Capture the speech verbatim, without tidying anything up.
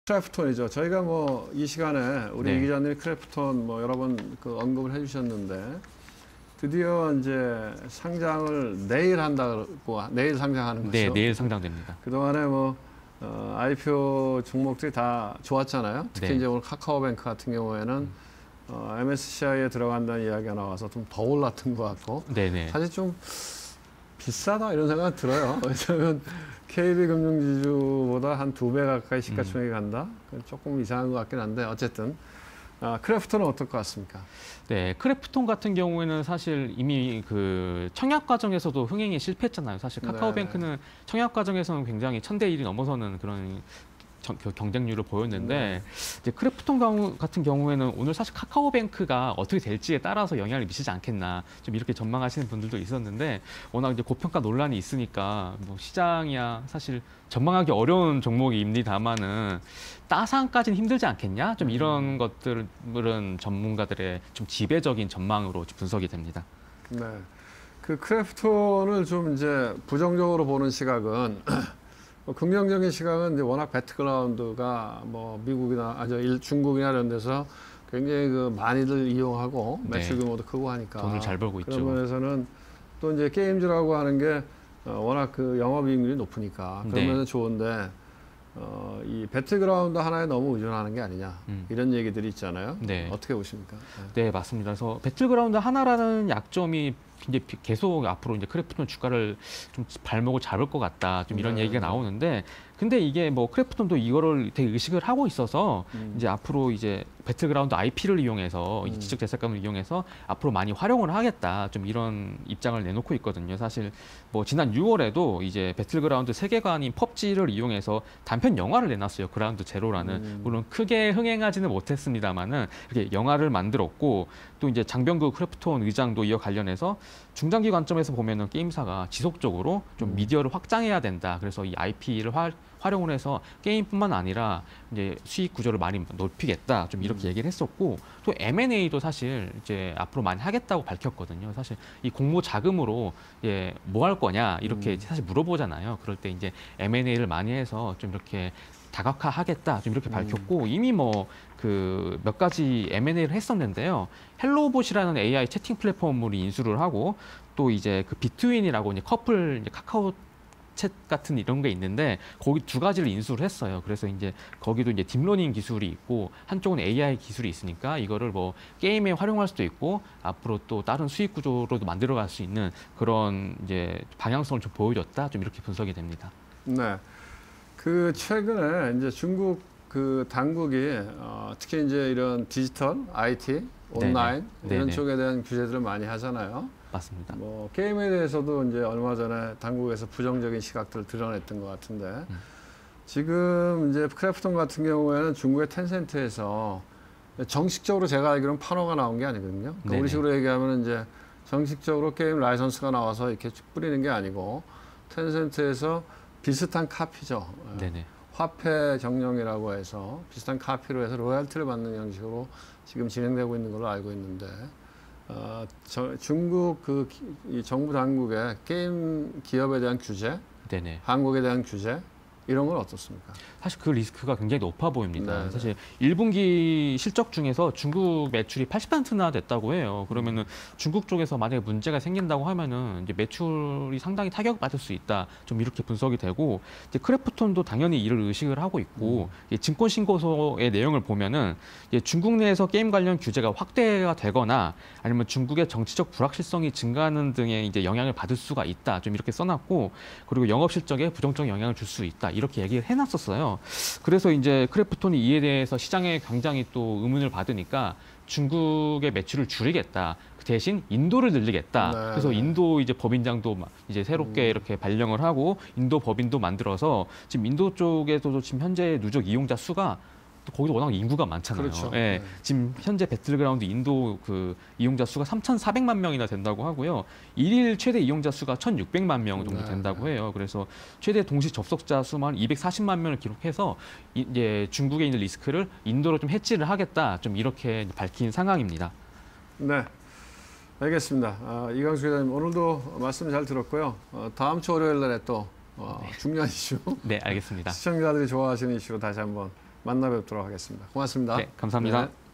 크래프톤이죠. 저희가 뭐 이 시간에 우리 네. 이 기자님이 크래프톤 뭐 여러 번 그 언급을 해주셨는데 드디어 이제 상장을 내일 한다고 내일 상장하는 거죠. 네, 내일 상장됩니다. 그 동안에 뭐 어, 아이피오 종목들이 다 좋았잖아요. 특히 네. 이제 오늘 카카오뱅크 같은 경우에는 음. 어, 엠에스시아이에 들어간다는 이야기가 나와서 좀 더 올랐던 것 같고. 네네. 사실 좀 비싸다 이런 생각이 들어요. 왜냐하면 케이비금융지주보다 한 두 배 가까이 시가총액이 간다? 조금 이상한 것 같긴 한데 어쨌든 아, 크래프톤은 어떨 것 같습니까? 네, 크래프톤 같은 경우에는 사실 이미 그 청약 과정에서도 흥행에 실패했잖아요. 사실 카카오뱅크는 네. 청약 과정에서는 굉장히 천대 일이 넘어서는 그런 경쟁률을 보였는데 네. 이제 크래프톤 같은 경우에는 오늘 사실 카카오뱅크가 어떻게 될지에 따라서 영향을 미치지 않겠나 좀 이렇게 전망하시는 분들도 있었는데 워낙 이제 고평가 논란이 있으니까 뭐 시장이야 사실 전망하기 어려운 종목입니다만은 따상까지는 힘들지 않겠냐 좀 이런 음. 것들은 전문가들의 좀 지배적인 전망으로 분석이 됩니다. 네, 그 크래프톤을 좀 이제 부정적으로 보는 시각은. 뭐 긍정적인 시각은 이제 워낙 배틀그라운드가 뭐 미국이나 아저 중국이나 이런 데서 굉장히 그 많이들 이용하고 매출 네. 규모도 크고 하니까 돈을 잘 벌고 있죠. 그런 면에서는 또 이제 게임즈라고 하는 게 어, 워낙 그 영업이익률이 높으니까 그런 네. 면은 좋은데 어, 이 배틀그라운드 하나에 너무 의존하는 게 아니냐 음. 이런 얘기들이 있잖아요. 네. 어떻게 보십니까? 네. 네, 맞습니다. 그래서 배틀그라운드 하나라는 약점이 이제 계속 앞으로 이제 크래프톤 주가를 좀 발목을 잡을 것 같다. 좀 이런 네. 얘기가 나오는데, 근데 이게 뭐 크래프톤도 이거를 되게 의식을 하고 있어서 음. 이제 앞으로 이제 배틀그라운드 아이피를 이용해서 음. 지적 재산권을 이용해서 앞으로 많이 활용을 하겠다. 좀 이런 입장을 내놓고 있거든요. 사실 뭐 지난 유월에도 이제 배틀그라운드 세계관인 펍지를 이용해서 단편 영화를 내놨어요. 그라운드 제로라는 음. 물론 크게 흥행하지는 못했습니다만은 이렇게 영화를 만들었고 또 이제 장병구 크래프톤 의장도 이어 관련해서 중장기 관점에서 보면은 게임사가 지속적으로 좀 음. 미디어를 확장해야 된다. 그래서 이 아이피를 화, 활용을 해서 게임뿐만 아니라 이제 수익 구조를 많이 높이겠다. 좀 이렇게 음. 얘기를 했었고 또 엠 앤 에이도 사실 이제 앞으로 많이 하겠다고 밝혔거든요. 사실 이 공모 자금으로 예, 뭐 할 거냐 이렇게 음. 사실 물어보잖아요. 그럴 때 이제 엠 앤 에이를 많이 해서 좀 이렇게 다각화하겠다 좀 이렇게 밝혔고 음. 이미 뭐 그 몇 가지 엠 앤 에이를 했었는데요. 헬로봇이라는 에이 아이 채팅 플랫폼을 인수를 하고 또 이제 그 비트윈이라고 이제 커플 이제 카카오 챗 같은 이런 게 있는데 거기 두 가지를 인수를 했어요. 그래서 이제 거기도 이제 딥러닝 기술이 있고 한쪽은 에이 아이 기술이 있으니까 이거를 뭐 게임에 활용할 수도 있고 앞으로 또 다른 수익 구조로도 만들어갈 수 있는 그런 이제 방향성을 좀 보여줬다. 좀 이렇게 분석이 됩니다. 네. 그 최근에 이제 중국 그 당국이 어, 특히 이제 이런 디지털, 아이티, 온라인 네네. 이런 네네. 쪽에 대한 규제들을 많이 하잖아요. 맞습니다. 뭐 게임에 대해서도 이제 얼마 전에 당국에서 부정적인 시각들을 드러냈던 것 같은데 음. 지금 이제 크래프톤 같은 경우에는 중국의 텐센트에서 정식적으로 제가 알기로는 판호가 나온 게 아니거든요. 그러니까 우리 식으로 얘기하면 이제 정식적으로 게임 라이선스가 나와서 이렇게 쭉 뿌리는 게 아니고 텐센트에서 비슷한 카피죠. 네네. 화폐 정령이라고 해서 비슷한 카피로 해서 로얄티를 받는 형식으로 지금 진행되고 있는 걸로 알고 있는데 어, 저, 중국 그 이 정부 당국의 게임 기업에 대한 규제, 네네. 한국에 대한 규제 이런 건 어떻습니까? 사실 그 리스크가 굉장히 높아 보입니다. 네네. 사실 일 분기 실적 중에서 중국 매출이 팔십 퍼센트나 됐다고 해요. 그러면은 중국 쪽에서 만약에 문제가 생긴다고 하면은 이제 매출이 상당히 타격받을 수 있다. 좀 이렇게 분석이 되고 이제 크래프톤도 당연히 이를 의식을 하고 있고 음. 증권 신고서의 내용을 보면은 이제 중국 내에서 게임 관련 규제가 확대가 되거나 아니면 중국의 정치적 불확실성이 증가하는 등의 이제 영향을 받을 수가 있다. 좀 이렇게 써놨고 그리고 영업 실적에 부정적 영향을 줄 수 있다. 이렇게 얘기를 해놨었어요. 그래서 이제 크래프톤이 이에 대해서 시장의 굉장히 또 의문을 받으니까 중국의 매출을 줄이겠다. 그 대신 인도를 늘리겠다. 네. 그래서 인도 이제 법인장도 이제 새롭게 음. 이렇게 발령을 하고 인도 법인도 만들어서 지금 인도 쪽에서도 지금 현재 누적 이용자 수가 거기도 워낙 인구가 많잖아요. 그렇죠. 예, 네. 지금 현재 배틀그라운드 인도 그 이용자 수가 삼천사백만 명이나 된다고 하고요. 일일 최대 이용자 수가 천육백만 명 정도 된다고 해요. 그래서 최대 동시 접속자 수만 이백사십만 명을 기록해서 이제 중국에 있는 리스크를 인도로 좀 해치를 하겠다. 좀 이렇게 밝힌 상황입니다. 네. 알겠습니다. 아, 이광수 기자님 오늘도 말씀 잘 들었고요. 어, 다음 주 월요일 날에 또 어, 네. 중요한 이슈. 네, 알겠습니다. 시청자들이 좋아하시는 이슈로 다시 한번 만나 뵙도록 하겠습니다. 고맙습니다. 네, 감사합니다. 네.